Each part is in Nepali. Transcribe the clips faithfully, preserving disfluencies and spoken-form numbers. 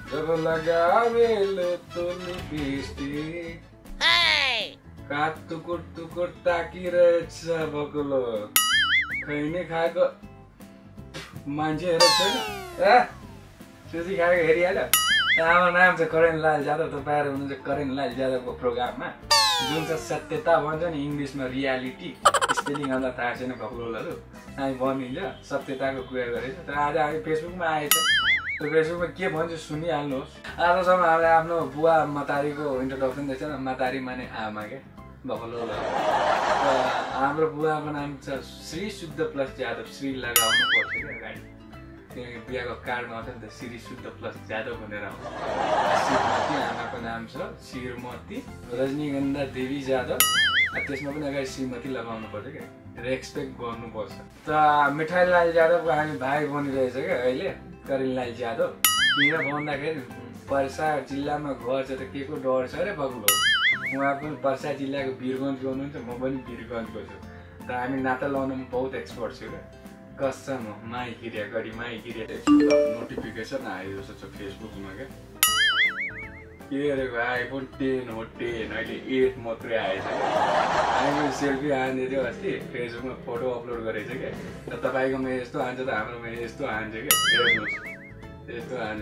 जब लगावेलो तो लिपस्टिक काट टुकुर टुकुर ताकिरहेछ बकुलो खैने खाएको मान्छेहरू छैन ए सुजी खाएको हेरिहाल्यो हाम्रो नाम चाहिँ करेन लाल यादव तपाईँहरू हुनुहुन्छ करेन लाल यादवको प्रोग्राममा जुन चाहिँ सत्यता भन्छ नि इङ्ग्लिसमा रियालिटी स्पेलिङ हामीलाई थाहा छैन बकुलोहरू हामी भनिन्छ सत्यताको कुरा गरेछ तर आज हामी फेसबुकमा आएछ त्यो फेसबुकमा के भन्छ सुनिहाल्नुहोस् आजसम्म हामीले आफ्नो बुवा मतारीको इन्ट्रोडक्सन दिएछ न मातारी माने आमा क्या बकुलोहरू हाम्रो बुवाको नाम छ श्री शुद्ध प्लस यादव श्री लगाउनु पर्छ क्या अगाडि किनकि बिहाको कार्डमा आउँछ नि त श्री शुद्ध प्लस यादव भनेर आउँछ श्रीमती आमाको नाम छ श्रीमती रजनीगन्धा देवी यादव त्यसमा पनि अगाडि श्रीमती लगाउनु पर्छ क्या रेस्पेक्ट गर्नुपर्छ त मिठाई लाल यादवको हामी भाइ बनिरहेछ क्या अहिले करेन लाल यादव किन भन्दाखेरि पर्सा जिल्लामा घर छ त के को डर छ अरे बकुलो उहाँ पनि पर्सा जिल्लाको वीरगञ्जको हुनुहुन्छ म पनि वीरगञ्जको छु त हामी नाता लाउनुमा बहुत एक्सपर्ट छु क्या कसम माई किरिया गरी माई किरिया नोटिफिकेसन आयो जस्तो छ फेसबुकमा क्या के गरेको आइफोन टेन हो टेन अहिले एट मात्रै आएछ क्या हामी सेल्फी हान्दै थियो अस्ति फेसबुकमा फोटो अपलोड गरेछ क्या र तपाईँकोमा यस्तो हान्छ त हाम्रोमा यस्तो हान्छ क्या हेर्नुहोस् यस्तो हान्छ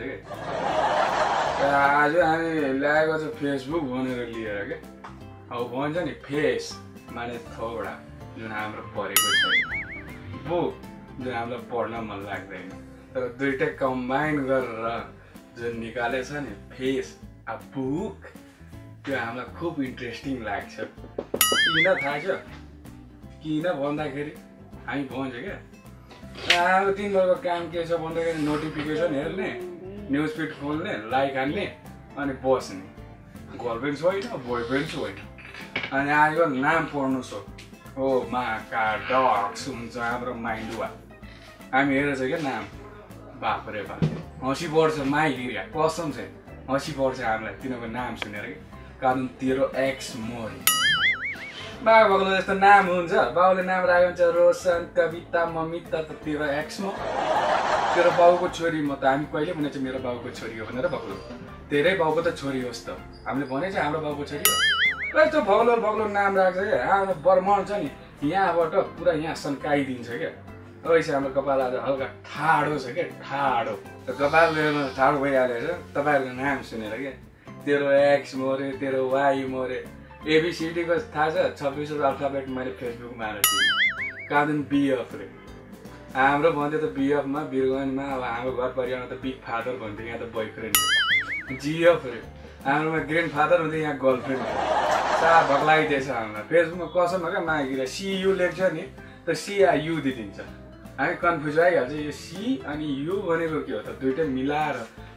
क्या आज हामी ल्याएको छ फेसबुक भनेर लिएर क्या अब भन्छ नि फेस माने थोडा जुन हाम्रो परेको छैन बुक जुन हामीलाई पढ्न मन लाग्दैन तर दुइटै कम्बाइन गरेर जुन निकालेछ नि फेस अ बुक त्यो हामीलाई खुब इन्ट्रेस्टिङ लाग्छ किन थाहा छ किन भन्दाखेरि हामी भन्छ क्या हाम्रो दिनभरको काम के छ भन्दाखेरि नोटिफिकेसन हेर्ने न्युज फिड खोल्ने लाइक हान्ने अनि बस्ने गर्लफ्रेन्ड छैन बोयफ्रेन्ड छैन अनि आजको नाम पढ्नु छ हो माका डक्स हुन्छ हाम्रो माइन्डुवा हामी हेरेछ क्या नाम बाप रे बाप हँसी पर्छ माई गिरिया कसम चाहिँ हँसी पर्छ हामीलाई तिनीहरूको नाम सुनेर कि कारण तेरो एक्स मरि बाबाको जस्तो नाम हुन्छ बाउले नाम राखेको हुन्छ रोशन कविता ममिता त तेरो एक्स म तेरो बाउको छोरी म त हामी कहिले भनेको मेरो बाउको छोरी हो भनेर बक्लो तेरै बाउको त छोरी होस् त हामीले भनेको हाम्रो बाउको छोरी हो यस्तो भग्लो भग्लो नाम राख्छ क्या हाम्रो बर्मन छ नि यहाँबाट पुरा यहाँ सन्काइदिन्छ क्या ऐसे हाम्रो कपाल आज हल्का ठाडो छ क्या ठाडो त कपाल ठाडो भइहालेछ तपाईँहरूको नाम सुनेर क्या तेरो एक्स मऱ्यो तेरो वाइ मऱ्यो एबिसिडीको थाहा छ छब्बिसवटा अल्फाबेट मैले फेसबुकमा आएर थिएँ कारण बिएफ रे हाम्रो भन्थ्यो त बिएफमा वीरगञ्जमा अब हाम्रो घर परिवारमा त बिग फादर भन्थ्यो यहाँ त बोयफ्रेन्ड जिएफ रे हाम्रोमा ग्रेन्ड फादर हुन्थ्यो यहाँ गर्लफ्रेन्ड सा भग्लाइदिएछ हामीलाई फेसबुकमा कसम क्या मागिर सियु लेख्छ नि त सिआयु दिइदिन्छ हामी कन्फ्युज आइहाल्छ यो सी अनि यु भनेको के हो त दुइटै मिलाएर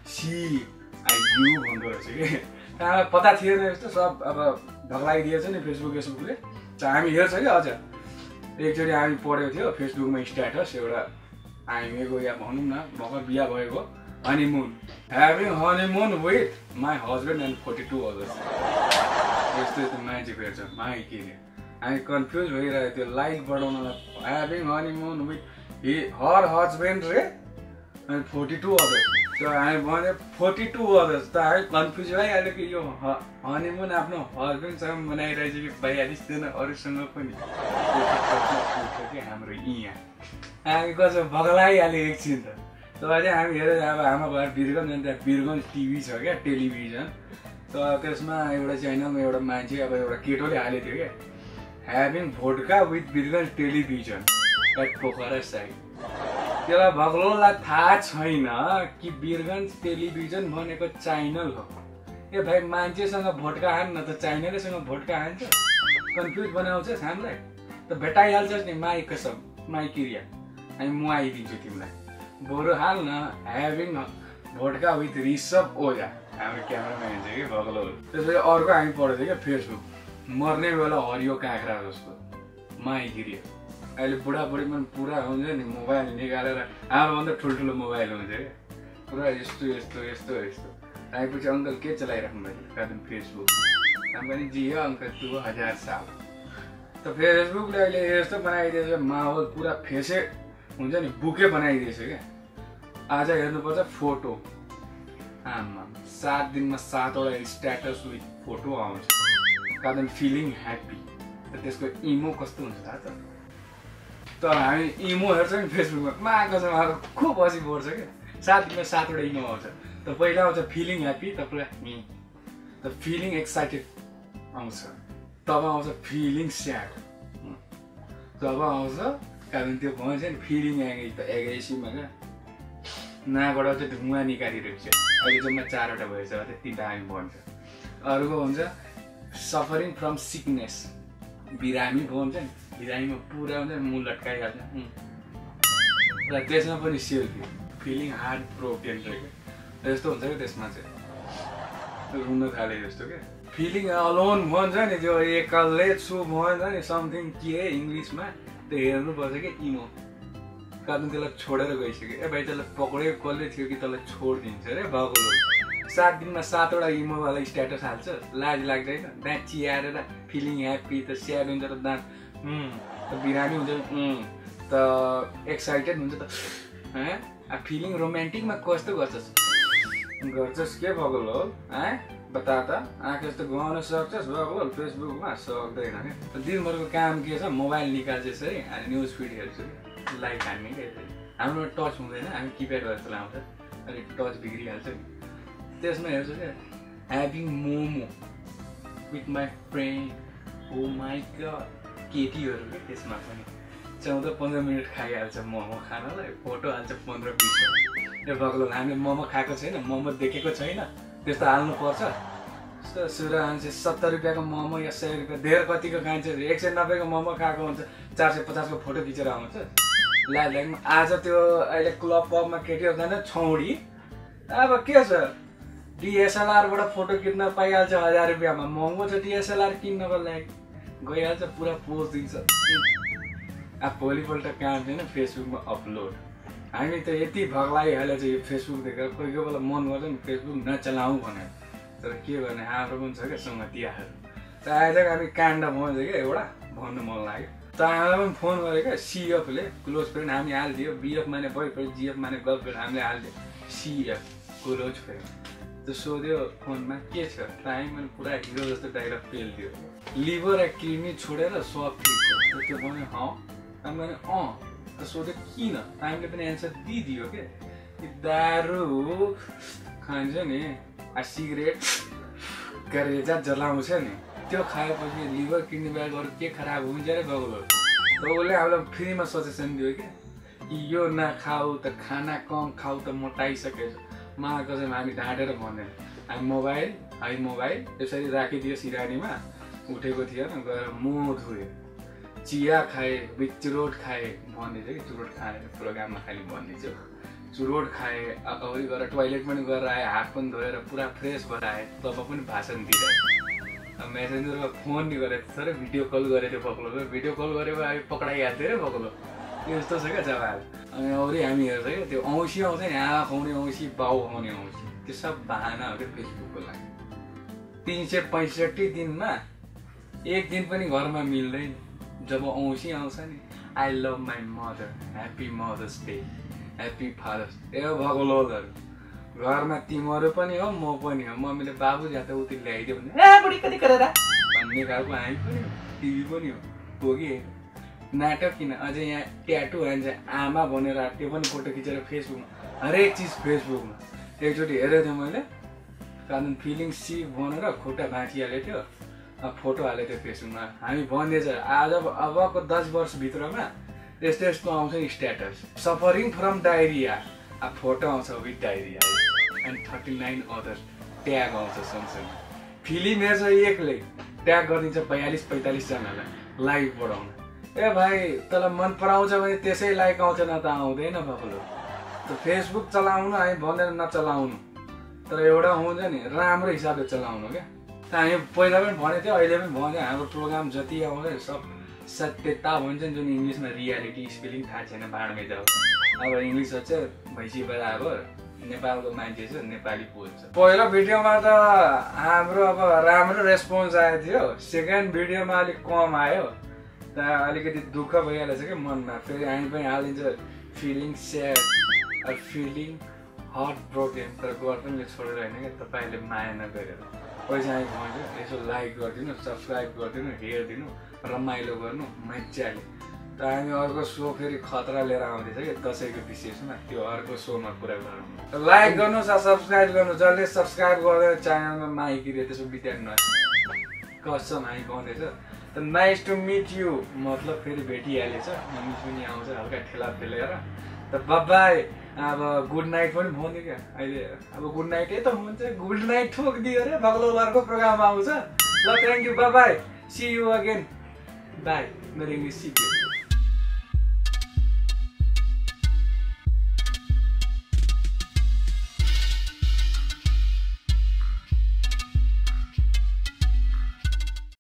सिआइयु भन्दो रहेछ कि हामीलाई पता थिएन यस्तो सब अब भग्लाइदिएछ नि फेसबुक फेसबुकले त हामी हेर्छ क्या अझ एकचोटि हामी पढेको थियो फेसबुकमा स्ट्याटस एउटा हामीको या भनौँ न भर्खर बिहा भएको honeymoon having honeymoon with my husband and forty two others यस्तो यस्तो मान्छेको हेर्छ माई के अरे हामी कन्फ्युज भइरहेको थियो लाइक बढाउनलाई having honeymoon with he her husband रे अनि फोर्टी टू अदर्स त हामी भने फोर्टी टू अदर्स त हामी कन्फ्युज भइहाल्यो कि यो हनीमुन आफ्नो हस्बेन्डसँग मनाइरहेछ कि भइहालिँदैन अरूसँग पनि कि हाम्रो यहाँ हामी कसो भगलाइहाल्यो एकछिन त तपाईँ चाहिँ हामी हेरेर अब हाम्रो घर वीरगञ्ज अनि त्यहाँ वीरगञ्ज टिभी छ क्या टेलिभिजन त त्यसमा एउटा च्यानलमा एउटा मान्छे अब एउटा केटोले हालेको थियो क्या having vodka with Birgunj television at Pokhara side त्यसलाई भग्लोलाई थाहा छैन कि वीरगञ्ज टेलिभिजन भनेको च्यानल हो ए भाइ मान्छेसँग भोटका हान न त च्यानलैसँग भोटका हान्छ कन्फ्युज बनाउँछस् हामीलाई त भेटाइहाल्छस् नि माई कसम माई क्रिया अनि म आइदिन्छु तिमीलाई बरु हाल न having vodka with Rishabh Ojha हाम्रो क्यामेराम्यान छ कि भग्लोहरू त्यसपछि अर्को हामी पढेको थियो क्या फेसबुक मर्ने बेला हरियो काँक्रा जस्तो माई क्रिया अहिले बुढाबुढी पनि पुरा हुन्छ नि मोबाइल निकालेर आमाभन्दा ठुल्ठुलो मोबाइल हुन्छ क्या पुरा यस्तो यस्तो यस्तो यस्तो आएपछि अङ्कल के चलाइराख्नु भएको कारण फेसबुक हामी पनि जियो अङ्कल तु हजार साल त फेसबुकले अहिले यस्तो बनाइदिएछ माहौल पुरा फेसै हुन्छ नि बुकै बनाइदिएछ क्या आज हेर्नुपर्छ फोटो आमा सात दिनमा सातवटा स्ट्याटस विथ फोटो आउँछ कारण फिलिङ ह्याप्पी। त्यसको इमो कस्तो हुन्छ थाहा छ? तर हामी इमो हेर्छ नि फेसबुकमा माको छ माको खुब बसी पर्छ क्या। सात दिनमा सातवटा इमो आउँछ। त पहिला आउँछ फिलिङ ह्याप्पी, त पुरा हि त फिलिङ एक्साइटेड आउँछ, तब आउँछ फिलिङ स्याड, तब आउँछ कारण त्यो भन्छ नि फिलिङ एग्रेसिभमा क्या नाबाट चाहिँ धुवा निकालिरहेको छ। अहिले जम्मा चारवटा भएछ त्यो तिनवटा हामी भन्छ। अर्को हुन्छ सफरिङ फ्रम सिकनेस, बिरामी भन्छ नि बिरामीमा पुरा हुन्छ मुल लट्काइहाल्छ र त्यसमा पनि सेल्फी फिलिङ हार्ट ब्रोकेन क्या यस्तो हुन्छ क्या। त्यसमा चाहिँ रुन थाले जस्तो क्या। फिलिङ अलोन भन्छ नि त्यो एक्लै छु भन्छ नि समथिङ के इङ्ग्लिसमा त्यो हेर्नुपर्छ क्या इमो कारण त्यसलाई छोडेर गइसक्यो। ए भाइ त्यसलाई पक्रेको कसले थियो कि त्यसलाई छोडिदिन्छ अरे भगलो। सात दिनमा सातवटा इमोवाला स्ट्याटस हाल्छ लाज लाग्दैन? दाँत चियाएर फिलिङ ह्याप्पी त स्याड हुन्छ त दाँत त बिरामी हुन्छ त एक्साइटेड हुन्छ त फिलिङ रोमान्टिकमा कस्तो गर्छस् गर्छस् के भगल हो है बता त? आँखा जस्तो गाउन सक्छस् भगल? फेसबुकमा सक्दैन क्या। दिनभरको काम के छ मोबाइल निकाल्छस् है अनि न्युज फिड हेर्छु लाइक हान्ने क्या। हाम्रो टच हुँदैन हामी किप्याड गरेर चलाउँछ अनि टच बिग्रिहाल्छ नि। त्यसमा हेर्छु क्या having momo with my friend oh my God केटीहरू क्या। त्यसमा पनि चौध पन्ध्र मिनट खाइहाल्छ मोमो खानलाई फोटो हाल्छ पन्ध्र बिस। ए भगलो हामीले मोमो खाएको छैन मोमो देखेको छैन त्यस्तो हाल्नुपर्छ। जस्तो सुरु मान्छे सत्तर रुपियाँको मोमो या सय रुपियाँ धेर कतिको खान्छ एक सय नब्बेको मोमो खाएको हुन्छ चार सय पचासको फोटो खिचेर आउँछ लाइक लाइक। आज त्यो अहिले क्लब पबमा केटीहरू जान्छ छौडी अब के छ डिएसएलआरबाट फोटो खिच्न पाइहाल्छ हजार रुपियाँमा। महँगो छ डिएसएलआर किन्नको लागि गइहाल्छ पुरा पोस्ट दिन्छ। अब भोलिपल्ट काम छैन फेसबुकमा अपलोड। हामी त यति भग्लाइहालेछ यो फेसबुक देखेर कोही कोही बेला मन गर्छ नि फेसबुक नचलाउँ भनेर तर के गर्ने हाम्रो पनि छ क्या सङ्गतियाहरू। त आज हामी काण्ड भन्छ क्या एउटा भन्नु मन लाग्यो। त हामीलाई पनि फोन गरेँ क्या सिएफले क्लोज फ्रेन्ड हामी हालिदियो बिएफ माने बोय फ्रेन्ड जिएफ माने गर्ल फ्रेन्ड हामीले हालिदियो सिएफ क्लोज फ्रेन्ड। त सोध्यो फोनमा के छ टाइम अनि पुरा हिरो जस्तो डाइलग पेलिदियो लिभर र किडनी छोडेर सब ठिक छ। त्यो भन्यो हँ हामी भने अँ त सोध्यो किन टाइमले पनि एन्सर दिइदियो क्या। दारू खान्छ नि सिगरेट गरेजा जलाउँछ नि त्यो खाएपछि लिभर किडनी बाहेक अरू के खराब हुन्छ अरे बगलो। त उसले हामीलाई फ्रीमा सजेसन दियो क्या कि यो नखाऊ त खाना कम खाऊ त मोटाइसकेछ। माको चाहिँ हामी ढाँटेर भन्दैन हामी मोबाइल है मोबाइल यसरी राखिदियो सिरानीमा उठेको थिएन गएर मुह धोयो चिया खाए विथ चुरोट खाए भनिदिन्छ कि चुरोट खाने प्रोग्राममा खालि भनिदिन्छु। चुरोट खाए अगाडि गएर टोइलेट पनि गरेर आएँ हात पनि धोएर पुरा फ्रेस भएर आएँ तब पनि भाषण दिएर मेसेन्जरमा फोन नि गरेको थियो र भिडियो कल गरेको थियो पक्लो भिडियो कल गरेको हामी पक्राइहाल्थ्यो अरे पक्लो यस्तो छ क्या जवाब। अनि अरू हामी हेर्छ क्या त्यो औँसी आउँछ नि आमा खुवाउने औँसी बाउ खुवाउने औँसी त्यो सब बहाना हो क्या फेसबुकको लागि। तिन सय पैँसठी दिनमा एक दिन पनि घरमा मिल्दैन जब औँसी आउँछ नि I love my mother happy mother's day happy father's ए भगलोलहरू घरमा तिमीहरू पनि हो म पनि हो मम्मीले बाबु जाँदा उति ल्याइदियो भने ए बुढी कति गरेर भन्ने खालको हामी पनि हो टिभी पनि हो हो कि नाटक किन अझै यहाँ ट्याटु हान्छ आमा भनेर त्यो पनि फोटो खिचेर फेसबुकमा हरेक चिज फेसबुकमा एकचोटि हेरेको थिएँ मैले कारण फिलिङ सी भनेर खुट्टा भाँचिहालेको थियो फोटो हालेको थियो फेसबुकमा। हामी भन्दैछ आज अबको दस वर्षभित्रमा यस्तो यस्तो आउँछ नि स्ट्याटस सफरिङ फ्रम डायरिया अब फोटो आउँछ with diarrhoea and thirty nine other tag आउँछ सँगसँगै। फिल्म हेर्छ एक्लै ट्याग गरिदिन्छ बयालिस पैँतालिसजनालाई लाइक बढाउन। ए भाइ तँलाई मन पराउँछ भने त्यसै लाइक आउँछ न त आउँदैन बाबुलो। त फेसबुक चलाउनु हामी भन्दैन नचलाउनु तर एउटा हुन्छ नि राम्रो हिसाबले चलाउनु क्या। त हामी पहिला पनि भनेको थियो अहिले पनि भन्यो हाम्रो प्रोग्राम जति आउँछ सब सत्यता भन्छ नि जुन इङ्ग्लिसमा रियालिटी स्पेलिङ थाहा छैन बाँडमै जाऊ। अब इङ्ग्लिस छ भैँसी बराबर नेपालको मान्छे छ नेपाली बोल्छ। पहिलो भिडियोमा त हाम्रो अब राम्रो रेस्पोन्स आएको थियो सेकेन्ड भिडियोमा अलिक कम आयो त अलिकति दुःख भइहालेछ क्या मनमा। फेरि हामी पनि हालिन्छ feeling sad feeling heart broken तर गर्दनले छोडेर होइन क्या तपाईँले माया नगरेर पैसा आएको भन्छु यसो लाइक गरिदिनु सब्सक्राइब गरिदिनु हेरिदिनु रमाइलो गर्नु मजाले र हामी अर्को सो फेरि खतरा लिएर आउँदैछ कि दसैँको विशेषमा त्यो अर्को सोमा कुरा गरौँ लाइक गर्नुहोस् र सब्सक्राइब गर्नु जसले सब्सक्राइब गर्दैन च्यानलमा माइकिरे त्यसो बित्याउनु नस कसम हामी गाउँदैछ त नाइस टु मिट यु मतलब फेरि भेटिहालेछ मम्मी पनि आउँछ हल्का ठेला फेलेर त बाबाई अब गुड नाइट पनि भन्यो क्या अहिले अब गुड नाइटै त हुन्छ गुड नाइट ठोकिदियो अरे बग्लो अर्को प्रोग्राम आउँछ ल thank you bye bye see you again bye मेरो इङ्ग्लिस सिक्यो